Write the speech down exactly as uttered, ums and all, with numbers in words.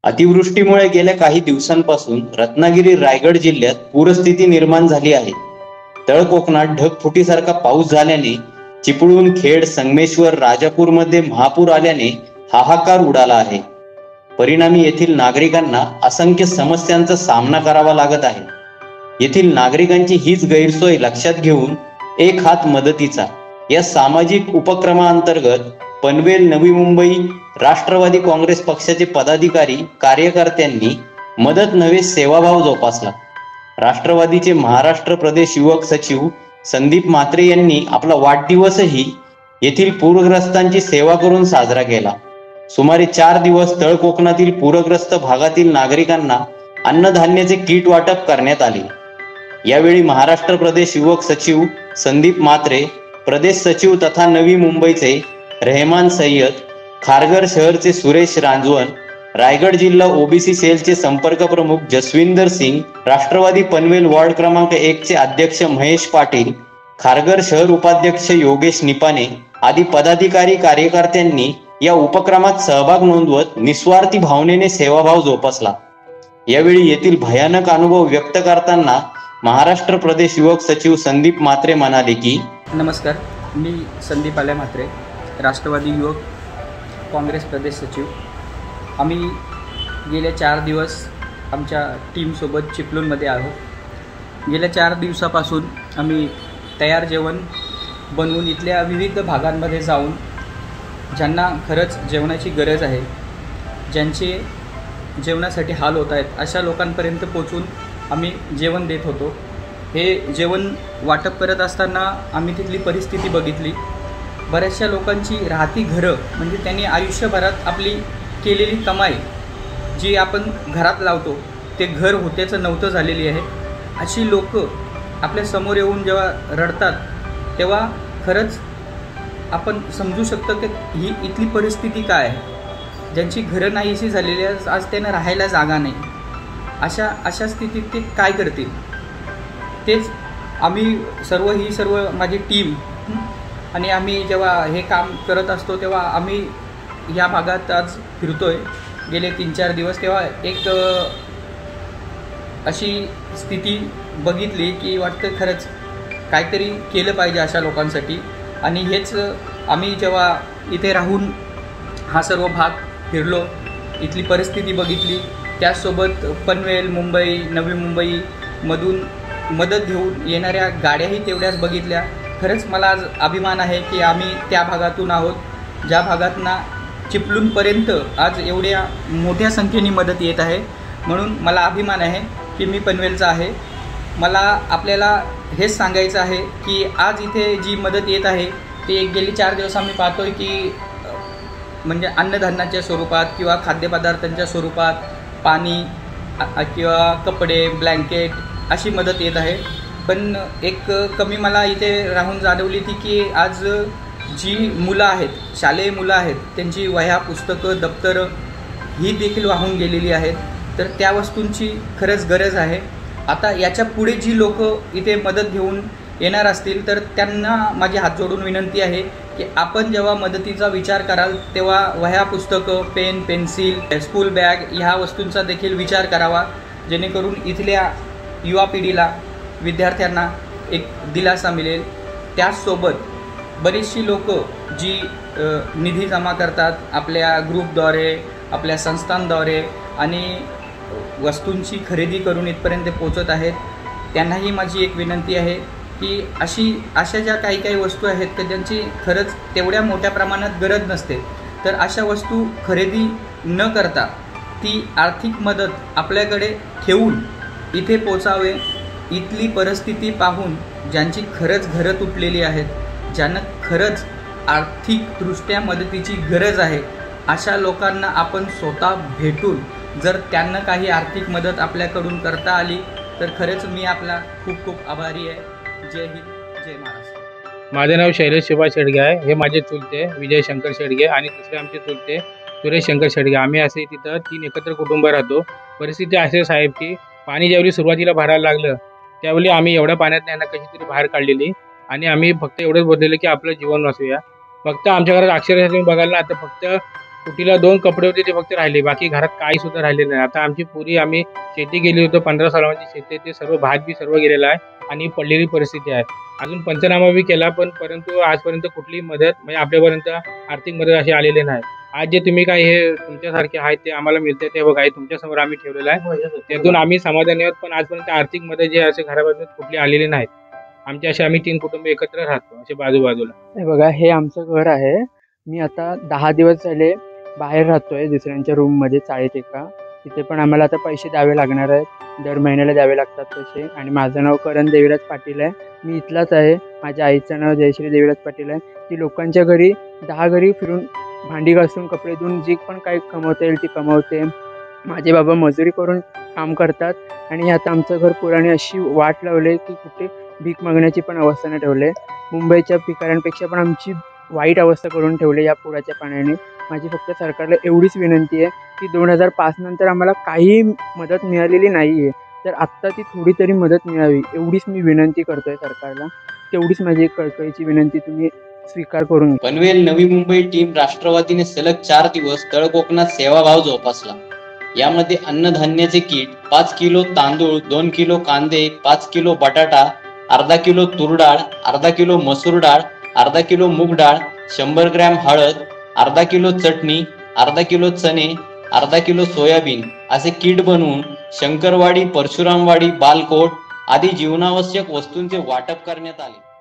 अतिवृष्टीमुळे गेल्या काही दिवसांपासून रत्नागिरी रायगड जिल्ह्यात पूरस्थिती निर्माण झाली आहे। तळ कोकणात ढगफुटीसारखा पाऊस झाल्याने चिपळूण, खेड, संगमेश्वर, राजापूरमध्ये महापूर आल्याने हाहाकार उडाला आहे। परिणामी येथील नागरिकांना असंख्य समस्यांचा सामना करावा लागत आहे। येथील नागरिकांची हीच गैरसोय लक्षात घेऊन एक हात मदतीचा या सामाजिक उपक्रमाअंतर्गत पनवेल, नवी मुंबई राष्ट्रवादी काँग्रेस पक्षाचे पदाधिकारी कार्यकर्त्यांनी मदत नव्हे सेवाभाव जोपासला। राष्ट्रवादीचे महाराष्ट्र प्रदेश युवक सचिव संदीप म्हात्रे यांनी आपला वाढदिवसही येथील पूरग्रस्तांची सेवा करून साजरा केला। सुमारे चार दिवस तळ कोकणातील पूरग्रस्त भागातील नागरिकांना अन्नधान्याचे किट वाटप करण्यात आले। यावेळी महाराष्ट्र प्रदेश युवक सचिव संदीप म्हात्रे, प्रदेश सचिव तथा नवी मुंबईचे रहमान सय्यद, खारघर शहरचे सुरेश रांजवन, रायगड जिल्हा ओबीसी सेलचे संपर्क प्रमुख जसविंदर सिंग, राष्ट्रवादी पनवेल वॉर्ड क्रमांक एक चे अध्यक्ष महेश पाटील, खारघर शहर उपाध्यक्ष योगेश निपाने आदी पदाधिकारी कार्यकर्त्यांनी या उपक्रमात सहभाग नोंदवत निस्वार्थी भावनेने सेवाभाव जोपासला। यावेळी येथील भयानक अनुभव व्यक्त करताना महाराष्ट्र प्रदेश युवक सचिव संदीप म्हात्रे म्हणाले की, नमस्कार, मी संदीप आले म्हात्रे, राष्ट्रवादी युवक काँग्रेस प्रदेश सचिव। आम्ही गेल्या चार दिवस आमच्या टीमसोबत चिपळूणमध्ये आहोत। गेल्या चार दिवसापासून आम्ही तयार जेवण बनवून इथल्या विविध भागांमध्ये जाऊन ज्यांना खरंच जेवणाची गरज आहे, ज्यांचे जेवणासाठी हाल होत आहेत, अशा लोकांपर्यंत पोचून आम्ही जेवण देत होतो। हे जेवण वाटप करत असताना आम्ही तिथली परिस्थिती बघितली। बऱ्याचशा लोकांची राहती घरं, म्हणजे त्यांनी आयुष्यभरात आपली केलेली कमाई जी आपण घरात लावतो ते घर होत्याचं नव्हतं झालेली आहे। अशी लोक आपल्या समोर येऊन जेव्हा रडतात तेव्हा खरंच आपण समजू शकतो की ही इथली परिस्थिती काय आहे। ज्यांची घरं नाहीशी झालेली आहे, आज त्यांना राहायला जागा नाही, अशा अशा स्थितीत ते काय करतील। तेच आम्ही सर्व ही सर्व माझी टीम आणि आम्ही जेव्हा हे काम करत असतो तेव्हा आम्ही या भागात आज फिरतोय गेले तीन चार दिवस, तेव्हा एक अशी स्थिती बघितली की वाटतं खरंच काहीतरी केलं पाहिजे अशा लोकांसाठी। आणि हेच आम्ही जेव्हा इथे राहून हा सर्व भाग फिरलो, इथली परिस्थिती बघितली, त्याचसोबत पनवेल, मुंबई, नवी मुंबईमधून मदत घेऊन येणाऱ्या गाड्याही तेवढ्याच बघितल्या। खरंच मला आज अभिमान आहे की आम्ही त्या भागातून आहोत, ज्या भागातना चिपळूणपर्यंत आज एवढ्या मोठ्या संख्येने मदत येत आहे। म्हणून मला अभिमान आहे की मी पनवेलचा आहे। मला आपल्याला हेच सांगायचं आहे की आज इथे जी मदत येत आहे ती गेली चार दिवस आम्ही पाहतोय की म्हणजे अन्नधान्याच्या स्वरूपात किंवा खाद्यपदार्थांच्या स्वरूपात पाणी किंवा कपडे, ब्लँकेट अशी मदत येत आहे। पण एक कमी मला इथे राहून जाणवली ती की आज जी मुलं आहेत, शालेय मुलं आहेत, त्यांची वह्या, पुस्तकं, दप्तरं ही देखील वाहून गेलेली आहेत। तर त्या वस्तूंची खरंच गरज आहे। आता याच्या पुढे जी लोक इथे मदत घेऊन येणार असतील तर त्यांना माझी हात जोडून विनंती आहे की आपण जेव्हा मदतीचा विचार कराल तेव्हा वह्या, पुस्तकं, पेन, पेन्सिल, स्कूल बॅग ह्या वस्तूंचा देखील विचार करावा, जेणेकरून इथल्या युवा पिढीला, विद्यार्थ्यांना एक दिलासा मिळेल। त्याचसोबत बरीचशी लोक जी निधी जमा करतात आपल्या ग्रुपद्वारे, आपल्या संस्थांद्वारे आणि वस्तूंची खरेदी करून इथपर्यंत पोचत आहेत, त्यांनाही माझी एक विनंती आहे की अशी अशा ज्या काही काही वस्तू आहेत की ज्यांची खरंच तेवढ्या मोठ्या प्रमाणात गरज नसते, तर अशा वस्तू खरेदी न करता ती आर्थिक मदत आपल्याकडे ठेवून इथे पोचावे। इथली परिस्थिती पाहून ज्यांची खरंच घरं तुटलेली आहेत, ज्यांना खरंच आर्थिकदृष्ट्या मदतीची गरज आहे, अशा लोकांना आपण स्वतः भेटून जर त्यांना काही आर्थिक मदत आपल्याकडून करता आली तर खरंच मी आपला खूप खूप आभारी आहे। जय हिंद, जय महाराष्ट्र। माझे नाव शैलेश सुभाष शेडगे आहे। हे माझे चुलते विजय शंकर शेडगे आणि दुसरे आमचे चुलते सुरेश शंकर शेडगे। आम्ही असे तिथं तीन एकत्र कुटुंब राहतो। परिस्थिती असे साहेब की पाणी ज्यावेळी सुरुवातीला भरायला लागलं त्यावेळी आम्ही एवढ्या पाण्यात यांना कशी तरी बाहेर काढलेली आणि आम्ही फक्त एवढंच बोललेलं की आपलं जीवन वाचूया। फक्त आमच्या घरात अक्षरशः तुम्ही बघाल ना, आता फक्त कुटीला दोन कपडे होते ते फक्त राहिले, बाकी घरात काही सुद्धा राहिलेलं नाही. आता आमची पुरी आम्ही शेती गेली होतो, पंधरा सालांची शेती आहे, ते सर्व भात बी सर्व गेलेलं आहे आणि पडलेली परिस्थिती आहे. अजून पंचनामा बी केला, पण परंतु आजपर्यंत कुठलीही मदत म्हणजे आपल्यापर्यंत आर्थिक मदत अशी आलेली नाही. आज जे तुम्ही काय हे तुमच्यासारखे आहेत ते आम्हाला मिळते ते बघा, हे तुमच्यासमोर आम्ही ठेवलेलं आहे, त्यातून आम्ही समाधानी आहोत. पण आजपर्यंत आर्थिक मदत जे असे घराबाजूला कुठली आलेली नाहीत. आमचे असे आम्ही तीन कुटुंब एकत्र राहतो असे बाजूबाजूला. हे बघा, हे आमचं घर आहे. मी आता दहा दिवस झाले बाहेर राहतोय दुसऱ्यांच्या रूममध्ये चाळीत एका. तिथे पण आम्हाला आता पैसे द्यावे लागणार आहेत, दर महिन्याला द्यावे लागतात तसे. आणि माझं नाव करण देवीराज पाटील आहे, मी इथलाच आहे. माझ्या आईचं नाव जयश्री देवीराज पाटील आहे. ती लोकांच्या घरी दहा घरी फिरून भांडी घासून कपडे धुवून जी पण काही कमवता येईल ती कमवते. माझे बाबा मजुरी करून काम करतात आणि आता आमचं घर पुराने अशी वाट लावले की कुठे भीक मागण्याची पण अवस्था नाही ठेवले. मुंबईच्या भिकाऱ्यांपेक्षा पण आमची वाईट अवस्था करून ठेवली या पुराच्या पाण्याने. माझी फक्त सरकारला एवढीच विनंती आहे की दोन हजार पाच नंतर आम्हाला काही मदत मिळालेली नाही आहे, तर आत्ता ती थोडी तरी मदत मिळावी एवढीच मी विनंती करतो आहे सरकारला. तेवढीच माझी कळकळीची विनंती तुम्ही स्वीकार करून घ्या. पनवेल नवी मुंबई टीम राष्ट्रवादीने सलग चार दिवस तळ कोकणात सेवाभाव जोपासला. यामध्ये अन्नधान्याचे किट, पाच किलो तांदूळ, दोन किलो कांदे, पाच किलो बटाटा, अर्धा किलो तूर डाळ, अर्धा किलो मसूर डाळ, अर्धा किलो मूग डाळ, शंभर ग्रॅम हळद, अर्धा किलो चटणी, अर्धा किलो चणे, अर्धा किलो सोयाबीन असे किट बनवून शंकरवाडी, परशुरामवाडी, बालकोट आदी जीवनावश्यक वस्तूंचे वाटप करण्यात आले.